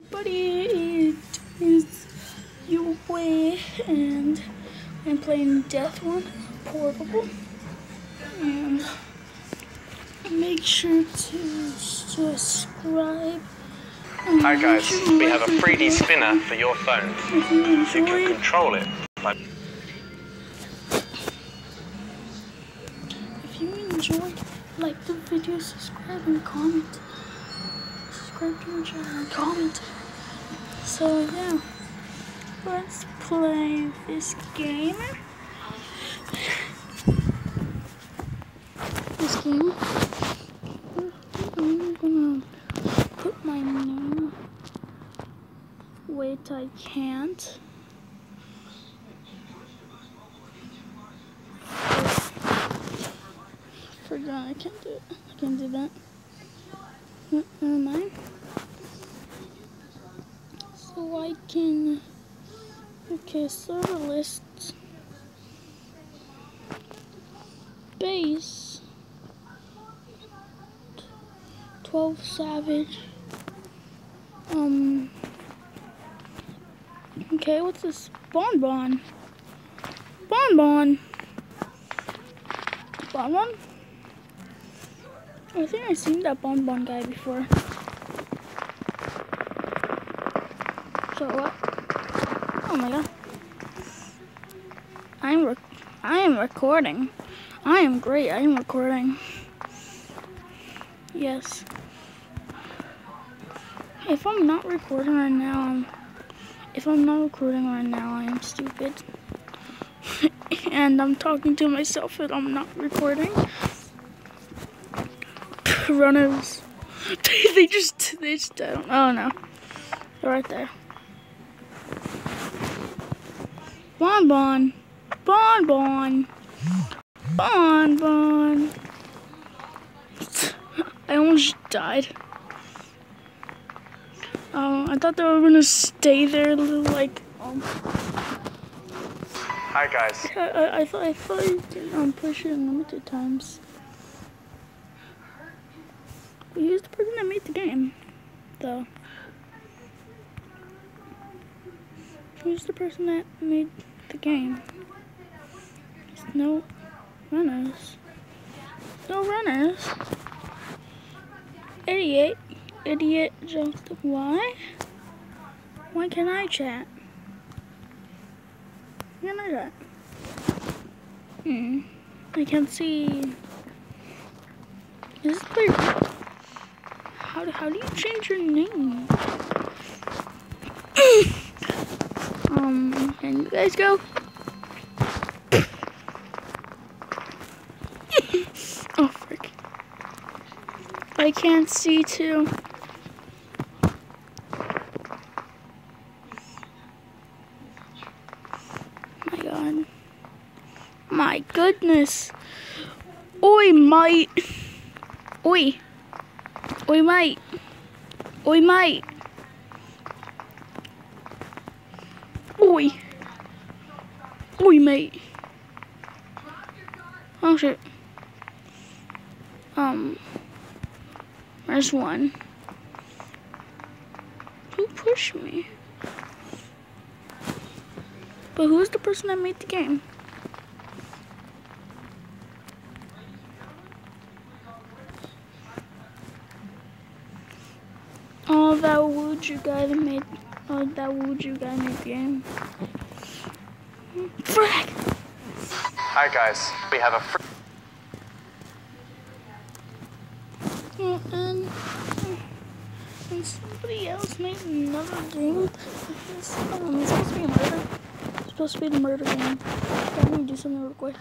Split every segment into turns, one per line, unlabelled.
Buddy, it is your boy, and I'm playing Death Run Portable. And make sure to subscribe.
Hi guys, we have a 3D spinner for your phone. You can control it.
If you enjoyed, like the video, subscribe and comment. Subscribe to the channel and comment. So yeah, let's play this game. I'm gonna put my name. Wait, I can't. Forgot I can't do it. I can't do that. Never mind. So I can. Okay, so the list. Base. 12 Savage. Okay, what's this? Bonbon. Bonbon. Bonbon? I think I've seen that Bonbon guy before. So what? Oh my god. I am recording. I am great. I am recording. Yes. If I'm not recording right now, I am stupid. And I'm talking to myself and I'm not recording. Runners. they just don't. Oh no. They're right there. Bonbon. Bonbon. Bonbon. I almost died. I thought they were gonna stay there, like.
Hi guys.
I thought you could push it unlimited times. Who's the person that made the game, though? Who's the person that made the game? There's no runners. No runners. Idiot just why? Why can't I chat? Why can't I chat? I can't see. This is pretty. How do you change your name? Can you guys go? Oh frick. I can't see too. My god. My goodness. Oi, mate. Oi. Oi, mate. Oi, mate. Oi. Oi, mate. Oh, shit. There's one. Who pushed me? But who's the person that made the game? Oh, that Wuju guy that made. Oh, that Wuju guy made the game. Frick!
Hi guys, we have a
And somebody else made another game. It's supposed to be a murder. It's supposed to be the murder game. I'm gonna do something real quick.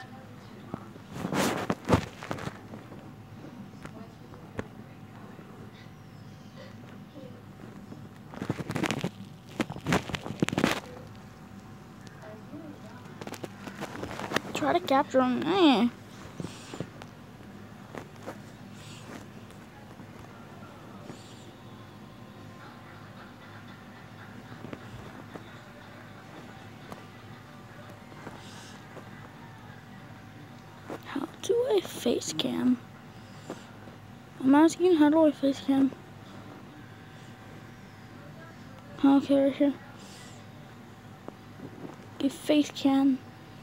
Try to capture him. How do I face cam? I'm asking, how do I face cam? Okay, right here. A face cam.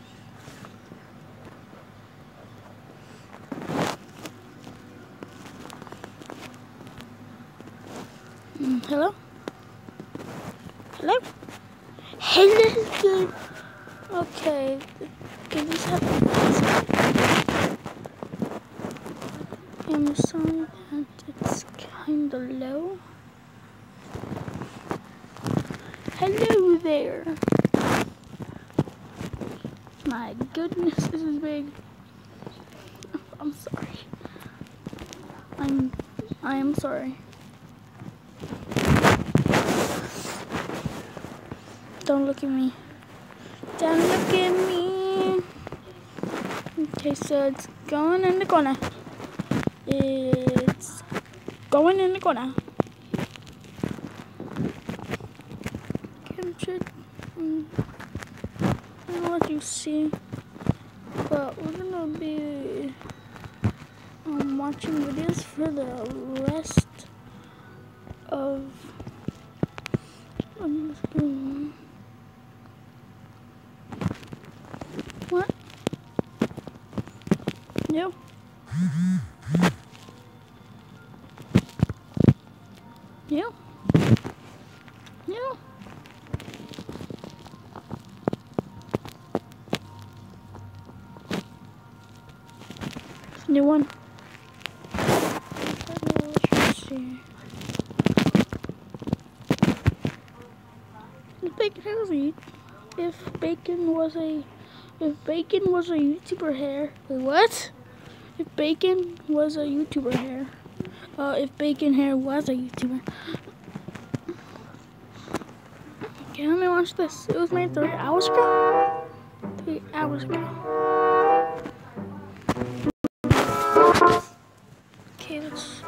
Hello? Hello? Hello? Okay. Can this happen? I'm sorry that it's kinda low. Hello there. My goodness, this is big. I'm sorry. I am sorry. Don't look at me. Don't look at me. Okay, so it's going in the corner. It's going in the corner. Captured. I don't know what you see, but we're gonna be watching videos for the rest of what? Yep. Yep. Yep. New one. Let's see. If Bacon was a YouTuber hair. Wait, what? If Bacon was a YouTuber hair. If Bacon hair was a YouTuber. Okay, let me watch this. It was made 3 hours ago. 3 hours ago. Okay, let's.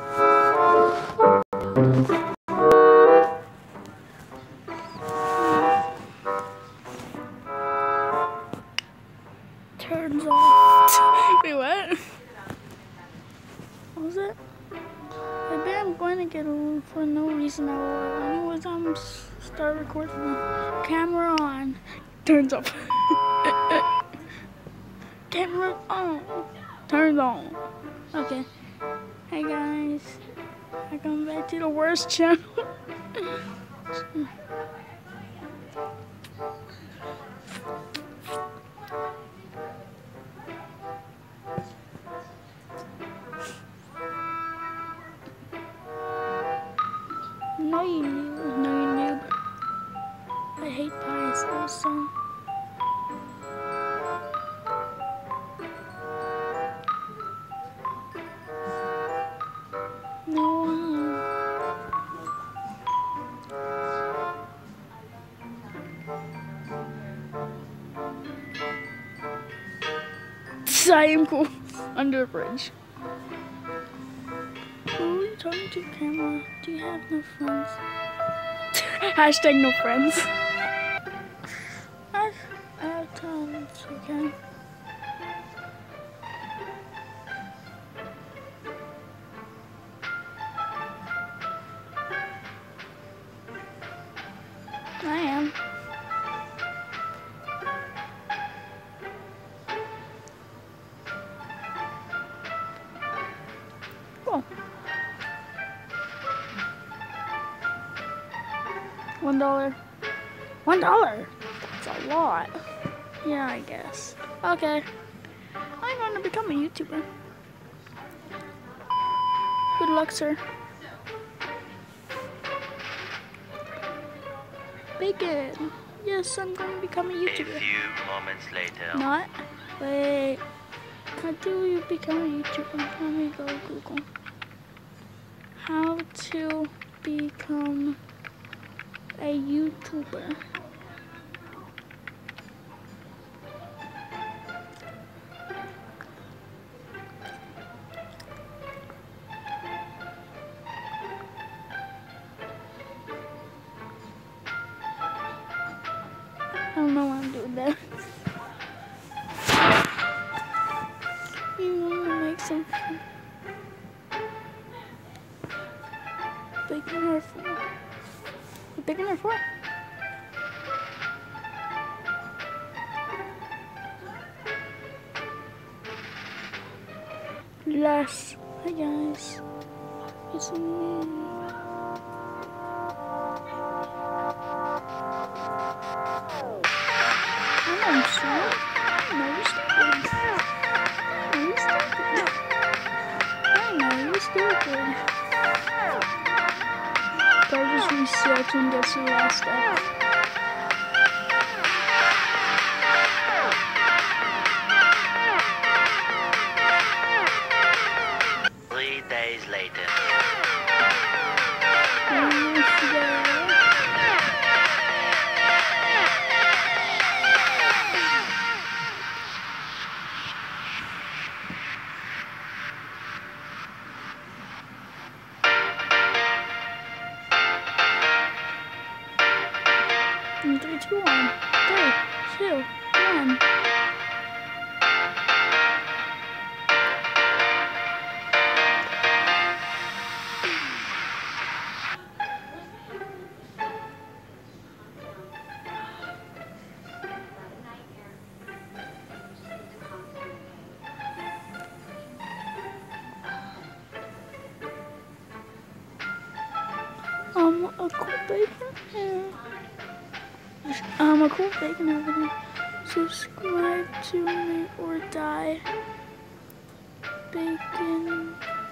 Turns off. Wait, what? What was it? I bet I'm going to get a for no reason at all. Anyways, I'm start recording the camera on. Turns off. Camera on. Turns on. Okay. Hey guys. Welcome back to the worst channel. No, you noob. No, you noob. I hate pies also. No. I am cool. Under the bridge. Who are you talking to, camera? Do you have no friends? Hashtag no friends. I have tons, okay? I am. Cool. $1. $1? That's a lot. Yeah, I guess. Okay. I'm going to become a YouTuber. Good luck, sir. Bacon. Yes, I'm going to become a YouTuber.
A few moments later.
Not? Wait. How do you become a YouTuber? Let me go Google. How to become a YouTuber. I don't know why I'm doing that. You want to make some fun. Bacon hair for Big enough for? Yes. Hi guys. It's me. I'm sorry. No, you're stupid. No, you're stupid. I know, you're stupid. I'll just reset and get to the last step.
3 days later.
In 3, 2, 1. 3, 2, 1. A cool bacon. Yeah. A cool bacon over there. Subscribe to me or die. Bacon.